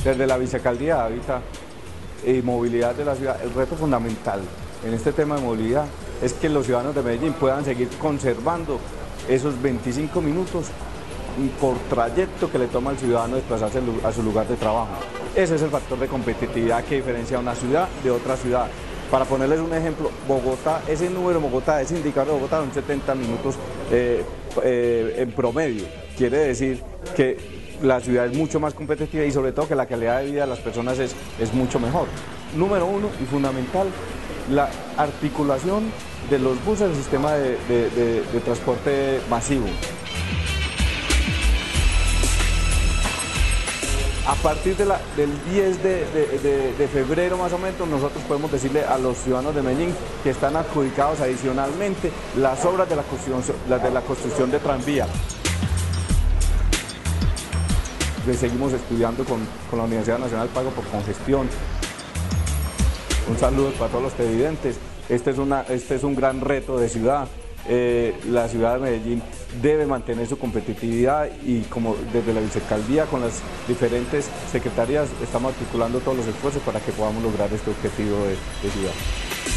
Desde la Vicealcaldía de Hábitat y Movilidad de la ciudad, el reto fundamental en este tema de movilidad es que los ciudadanos de Medellín puedan seguir conservando esos 25 minutos por trayecto que le toma al ciudadano desplazarse a su lugar de trabajo. Ese es el factor de competitividad que diferencia una ciudad de otra ciudad. Para ponerles un ejemplo, Bogotá, ese número de Bogotá, ese indicador de Bogotá son 70 minutos en promedio. Quiere decir que la ciudad es mucho más competitiva y sobre todo que la calidad de vida de las personas es mucho mejor. Número uno y fundamental, la articulación de los buses del sistema de transporte masivo. A partir del 10 de febrero más o menos, nosotros podemos decirle a los ciudadanos de Medellín que están adjudicados adicionalmente las obras de la construcción de tranvía. Seguimos estudiando con la Universidad Nacional Pago por Congestión. Un saludo para todos los televidentes. Este es un gran reto de ciudad. La ciudad de Medellín debe mantener su competitividad y como desde la Vicealcaldía con las diferentes secretarías estamos articulando todos los esfuerzos para que podamos lograr este objetivo de ciudad.